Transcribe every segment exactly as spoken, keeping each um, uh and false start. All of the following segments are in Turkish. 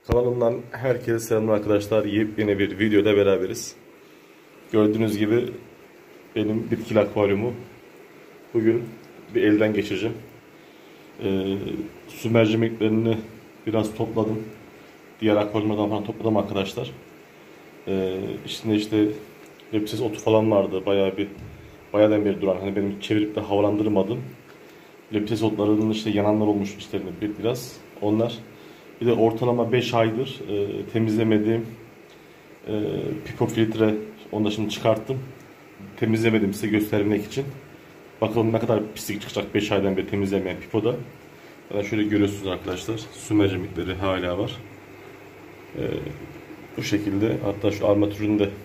Kanalımdan herkese selamlar arkadaşlar. Yepyeni bir videoda beraberiz. Gördüğünüz gibi benim bitkili akvaryumu bugün bir elden geçireceğim. Ee, su mercimeklerini biraz topladım. Diğer akvaryumlardan falan topladım arkadaşlar. Ee, içinde işte lepsiz otu falan vardı. Bayağı bir bayağıdan beri duran. Hani benim çevirip de havalandırmadım. Lepsiz otlarının işte yananlar olmuş içlerinde bir biraz. Onlar. Bir de ortalama beş aydır e, temizlemediğim e, pipo filtre, onu da şimdi çıkarttım. Temizlemedim size göstermek için. Bakalım ne kadar pislik çıkacak beş aydan beri temizlemeyen pipoda. Yani şöyle görüyorsunuz arkadaşlar, su mercimekleri hala var. E, bu şekilde, hatta şu armatürünü de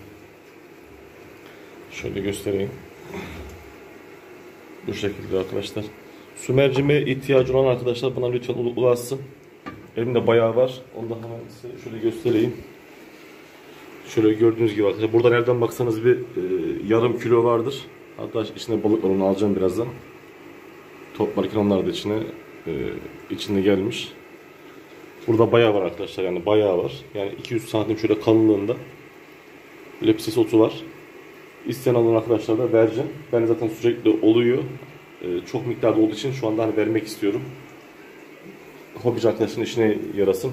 şöyle göstereyim. Bu şekilde arkadaşlar. Su mercimeğe ihtiyacı olan arkadaşlar buna lütfen ulaşsın. Elimde bayağı var. Onu da hemen size şöyle göstereyim. Şöyle gördüğünüz gibi arkadaşlar. Burada nereden baksanız bir e, yarım kilo vardır. Hatta içinde balık var, onu alacağım birazdan. Toplarken onlar da içine e, içinde gelmiş. Burada bayağı var arkadaşlar, yani bayağı var. Yani iki yüz santim şöyle kalınlığında lepsis otu var. İsteyen olan arkadaşlar da vereceğim. Ben zaten sürekli oluyor. E, çok miktarda olduğu için şu anda hani vermek istiyorum. Hobici arkadaşın işine yarasın.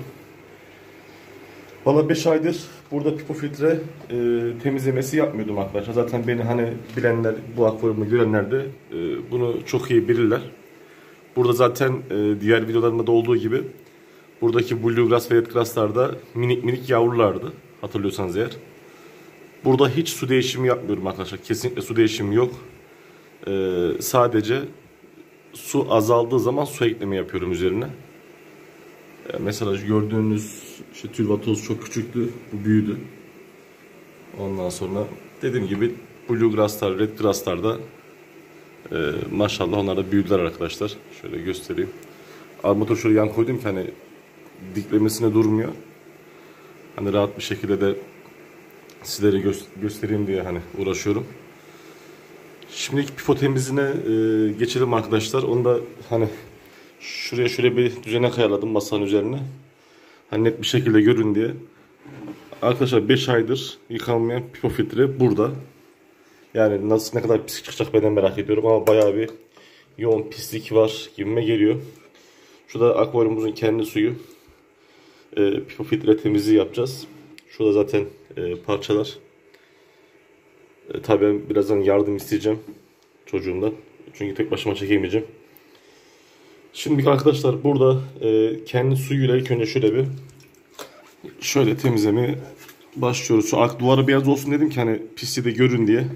Valla beş aydır burada pipo filtre e, temizlemesi yapmıyordum arkadaşlar. Zaten beni hani bilenler, bu akvaryumu görenler de e, bunu çok iyi bilirler. Burada zaten e, diğer videolarımda da olduğu gibi buradaki blue grass ve red grass'larda minik minik yavrulardı. Hatırlıyorsanız eğer. Burada hiç su değişimi yapmıyorum arkadaşlar. Kesinlikle su değişimi yok. E, sadece su azaldığı zaman su ekleme yapıyorum üzerine. Mesela gördüğünüz işte tülvatoz çok küçüktü, bu büyüdü. Ondan sonra dediğim gibi blue grass'lar, red grass'lar da e, maşallah onlar da büyüdüler arkadaşlar. Şöyle göstereyim. Armatür şöyle yan koydum ki hani diklemesine durmuyor. Hani rahat bir şekilde de sizlere gö göstereyim diye hani uğraşıyorum. Şimdiki pipo temizliğine e, geçelim arkadaşlar. Onu da hani şuraya şöyle bir düzene kayaladım masanın üzerine. Hani net bir şekilde görün diye. Arkadaşlar beş aydır yıkanmayan pipo filtre burada. Yani nasıl, ne kadar pislik çıkacak ben de merak ediyorum ama bayağı bir yoğun pislik var gibime geliyor. Şurada akvaryumumuzun kendi suyu. E, pipo filtre temizliği yapacağız. Şurada zaten e, parçalar. E, tabii ben birazdan yardım isteyeceğim çocuğumdan. Çünkü tek başıma çekemeyeceğim. Şimdi arkadaşlar burada e, kendi suyuyla ilk önce şöyle bir şöyle temizlemeye başlıyoruz. Şu arka duvarı beyaz olsun dedim ki hani pisliği de görün diye.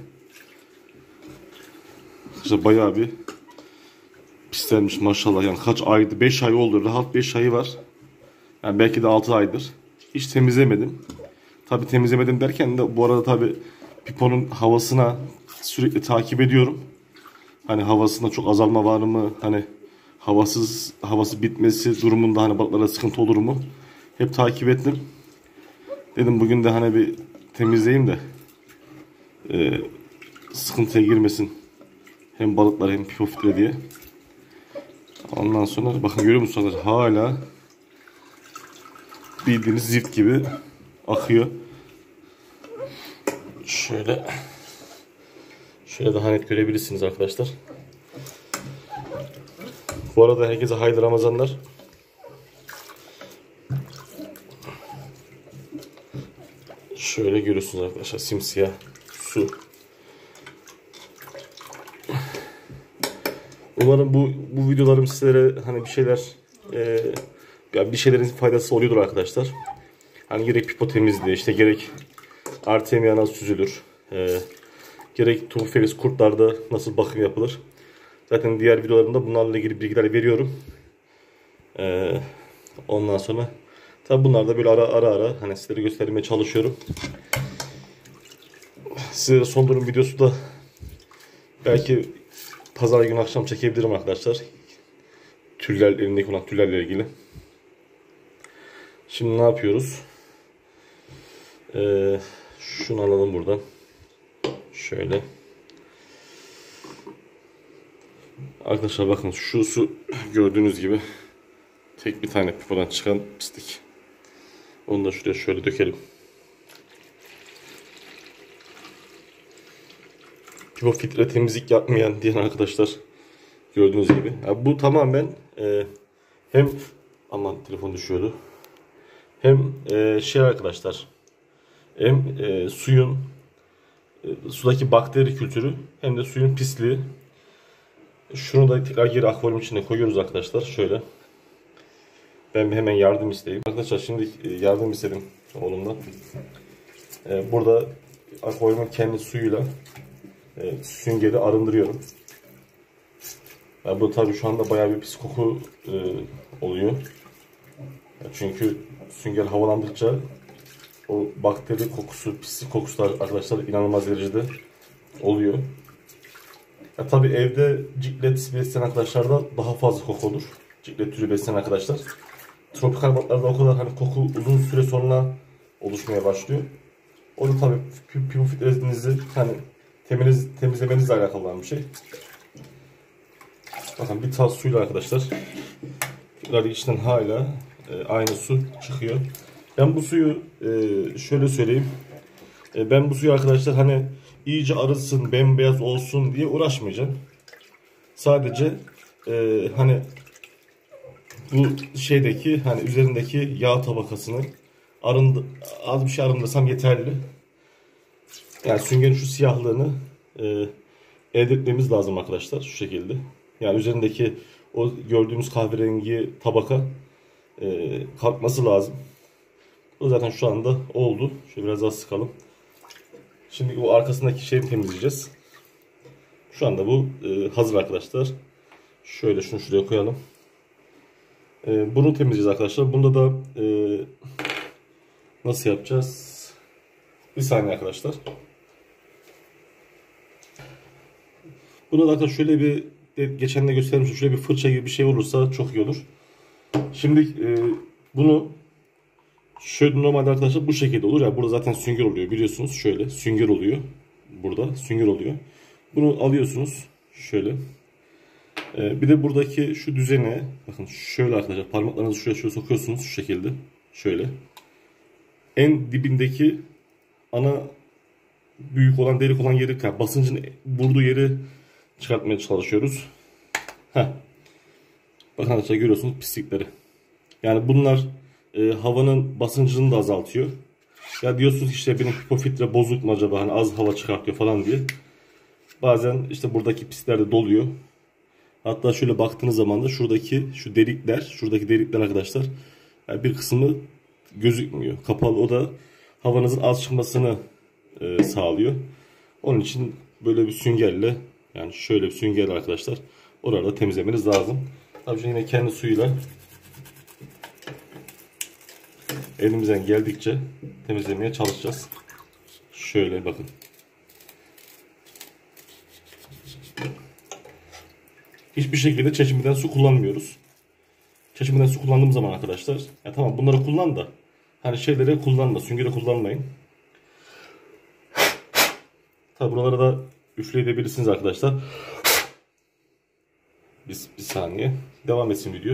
İşte bayağı bir pislenmiş maşallah, yani kaç aydı, beş ay oldu, rahat beş ayı var. Yani belki de altı aydır. Hiç temizlemedim. Tabi temizlemedim derken de bu arada tabi piponun havasına sürekli takip ediyorum. Hani havasında çok azalma var mı? Hani havasız havası bitmesi durumunda hani balıklara sıkıntı olur mu? Hep takip ettim. Dedim bugün de hani bir temizleyeyim de e, sıkıntıya girmesin. Hem balıklar hem pipo filtre diye. Ondan sonra bakın, görüyor musunuz? Hala bildiğiniz zift gibi akıyor. Şöyle şöyle daha net görebilirsiniz arkadaşlar. Bu arada herkese hayırlı Ramazanlar. Şöyle görüyorsunuz arkadaşlar, simsiyah su. Umarım bu bu videolarım sizlere hani bir şeyler e, yani bir şeylerin faydası oluyordur arkadaşlar. Hani gerek pipo temizliği, işte gerek artemia nasıl süzülür, e, gerek Topheles kurtlarda nasıl bakım yapılır. Zaten diğer videolarımda bunlarla ilgili bilgiler veriyorum. E, ondan sonra tabi bunlar da böyle ara ara ara hani sizlere göstermeye çalışıyorum. Size son durum videosu da belki pazar günü akşam çekebilirim arkadaşlar. Tüller, elindeki olan tüllerle ilgili. Şimdi ne yapıyoruz? Ee, şunu alalım buradan. Şöyle. Arkadaşlar bakın, şu su gördüğünüz gibi tek bir tane pipodan çıkan pislik. Onu da şuraya şöyle dökelim. Pipo filtre temizlik yapmayan diyen arkadaşlar gördüğünüz gibi. Yani bu tamamen e, hem aman telefon düşüyordu. Hem e, şey arkadaşlar, hem e, suyun e, sudaki bakteri kültürü hem de suyun pisliği. Şunu da tekrar geri akvaryum içine koyuyoruz arkadaşlar. Şöyle. Ben bir hemen yardım isteyeyim. Arkadaşlar şimdi yardım istedim oğlumdan. E, burada akvaryumun kendi suyuyla e, süngeri arındırıyorum. Yani bu tabii şu anda bayağı bir pis koku e, oluyor. Çünkü sünger havalandıkça o bakteri kokusu, pislik kokusu da arkadaşlar inanılmaz derecede oluyor. Ya tabii evde ciklet besleyen arkadaşlarda daha fazla koku olur. Ciklet türü besleyen arkadaşlar. Tropikal balıklarda o kadar hani koku uzun süre sonra oluşmaya başlıyor. O da tabii pipo filtrenizi hani temiz, temizlemenizle alakalı olan bir şey. Bakın bir tas suyla arkadaşlar. Filtre içinden hala e, aynı su çıkıyor. Ben bu suyu e, şöyle söyleyeyim. E, ben bu suyu arkadaşlar hani iyice arısın, bembeyaz olsun diye uğraşmayacağım. Sadece e, hani bu şeydeki hani üzerindeki yağ tabakasını arındı, az bir şey arındırsam yeterli. Yani süngerin şu siyahlığını e, elde etmemiz lazım arkadaşlar şu şekilde. Yani üzerindeki o gördüğümüz kahverengi tabaka e, kalkması lazım. O zaten şu anda oldu. Şöyle biraz daha sıkalım. Şimdi o arkasındaki şeyi temizleyeceğiz. Şu anda bu e, hazır arkadaşlar. Şöyle şunu şuraya koyalım. E, bunu temizleyeceğiz arkadaşlar. Bunda da e, nasıl yapacağız? Bir saniye arkadaşlar. Buna da arkadaşlar şöyle bir geçen de göstermiştim. Şöyle bir fırça gibi bir şey olursa çok iyi olur. Şimdi e, bunu şöyle normalde arkadaşlar bu şekilde olur. Yani burada zaten sünger oluyor biliyorsunuz. Şöyle sünger oluyor. Burada sünger oluyor. Bunu alıyorsunuz. Şöyle. Ee, bir de buradaki şu düzene bakın şöyle arkadaşlar parmaklarınızı şuraya şöyle sokuyorsunuz şu şekilde. Şöyle. En dibindeki ana büyük olan delik olan yeri yani basıncın vurduğu yeri çıkartmaya çalışıyoruz. Heh. Bakın arkadaşlar görüyorsunuz pislikleri. Yani bunlar e, havanın basıncını da azaltıyor. Ya diyorsunuz işte benim pipo filtre bozuk mu acaba hani az hava çıkartıyor falan diye. Bazen işte buradaki pislikler de doluyor. Hatta şöyle baktığınız zaman da şuradaki şu delikler, şuradaki delikler arkadaşlar yani bir kısmı gözükmüyor. Kapalı, o da havanızın az çıkmasını e, sağlıyor. Onun için böyle bir süngerle yani şöyle bir süngerle arkadaşlar orada temizlemeniz lazım. Tabii şimdi yine kendi suyuyla elimizden geldikçe temizlemeye çalışacağız. Şöyle bakın. Hiçbir şekilde çeşmeden su kullanmıyoruz. Çeşmeden su kullandığım zaman arkadaşlar ya tamam bunları kullan da hani şeylere kullanma, süngere kullanmayın. Tabi buralara da üfleyebilirsiniz arkadaşlar. Bir, bir saniye. Devam etsin video.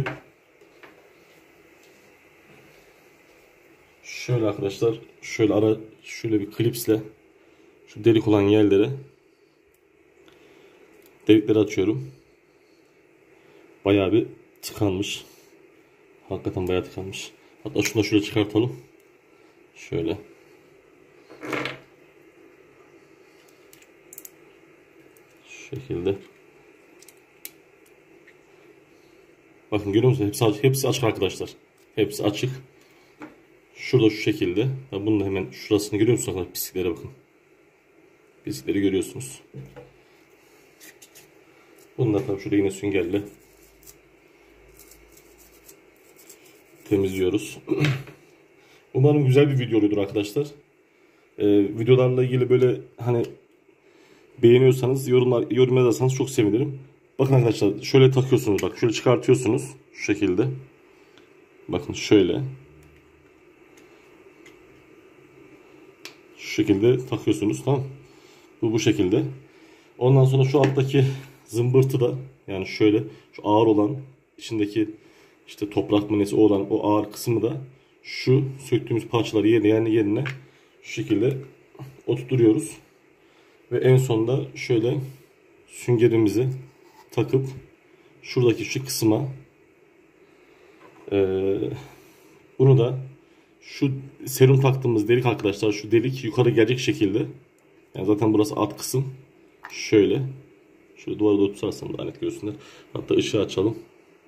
Şöyle arkadaşlar şöyle ara şöyle bir klipsle şu delik olan yerlere delikleri açıyorum. Bayağı bir tıkanmış. Hakikaten bayağı tıkanmış. Hatta şunu da şöyle çıkartalım. Şöyle. Şu şekilde. Bakın görüyor musunuz? Hepsi açık, hepsi açık arkadaşlar. Hepsi açık. Şurada şu şekilde. Bunu da hemen şurasını görüyor musunuz arkadaşlar? Pisliklere bakın. Pislikleri görüyorsunuz. Bunu da tabii şurada yine süngerle temizliyoruz. Umarım güzel bir video oluyordur arkadaşlar. Ee, videolarla ilgili böyle hani beğeniyorsanız yorumlar yorum yazarsanız çok sevinirim. Bakın arkadaşlar şöyle takıyorsunuz bak şöyle çıkartıyorsunuz şu şekilde. Bakın şöyle. Şu şekilde takıyorsunuz tamam. Bu bu şekilde. Ondan sonra şu alttaki zımbırtı da yani şöyle şu ağır olan içindeki işte toprak mı neyse olan o ağır kısmı da şu söktüğümüz parçaları yerine yerine yerine şu şekilde oturtuyoruz. Ve en sonunda şöyle süngerimizi takıp şuradaki şu kısma e, bunu da şu serum taktığımız delik arkadaşlar, şu delik yukarı gelecek şekilde, yani zaten burası alt kısım, şöyle şöyle duvara doğru tutarsam daha net görsünler. Hatta ışığı açalım.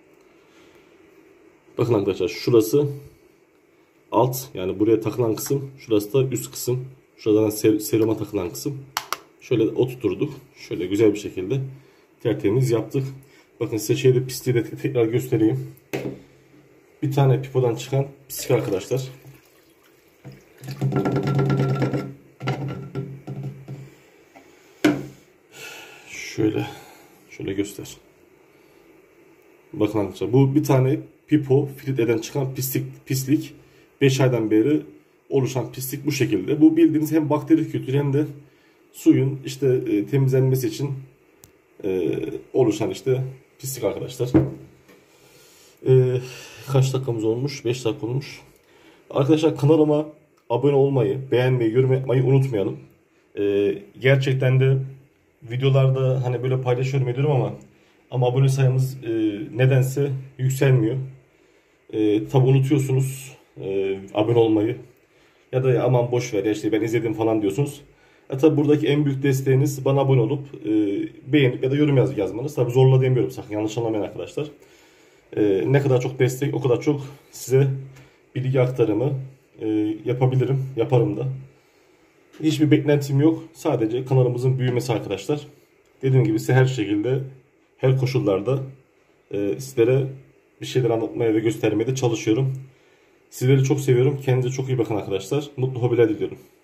Bakın arkadaşlar, şurası alt, yani buraya takılan kısım, şurası da üst kısım. Şuradan ser seruma takılan kısım. Şöyle oturturduk. Şöyle güzel bir şekilde tertemiz yaptık. Bakın size şeyde pisliği de tekrar göstereyim. Bir tane pipodan çıkan pislik arkadaşlar. Şöyle şöyle göster. Bakın arkadaşlar, bu bir tane pipo filtreden çıkan pislik pislik beş aydan beri oluşan pislik bu şekilde. Bu bildiğiniz hem bakteri kültürü hem de suyun işte e, temizlenmesi için e, oluşan işte pislik arkadaşlar. E, kaç dakikamız olmuş? beş dakika olmuş. Arkadaşlar, kanalıma abone olmayı, beğenmeyi, yorum yapmayı unutmayalım. E, gerçekten de videolarda hani böyle paylaşıyorum ediyorum ama ama abone sayımız e, nedense yükselmiyor. E, tabi unutuyorsunuz e, abone olmayı. Ya da ya aman boş ver ya işte ben izledim falan diyorsunuz. Ya tabi buradaki en büyük desteğiniz bana abone olup e, beğenip ya da yorum yaz yazmanız. Tabi zorla demiyorum, sakın yanlış anlamayın arkadaşlar. E, ne kadar çok destek o kadar çok size bilgi aktarımı e, yapabilirim, yaparım da. Hiçbir beklentim yok. Sadece kanalımızın büyümesi arkadaşlar. Dediğim gibi size her şekilde, her koşullarda e, sizlere bir şeyler anlatmaya ve göstermeye de çalışıyorum. Sizleri çok seviyorum. Kendinize çok iyi bakın arkadaşlar. Mutlu hobiler diliyorum.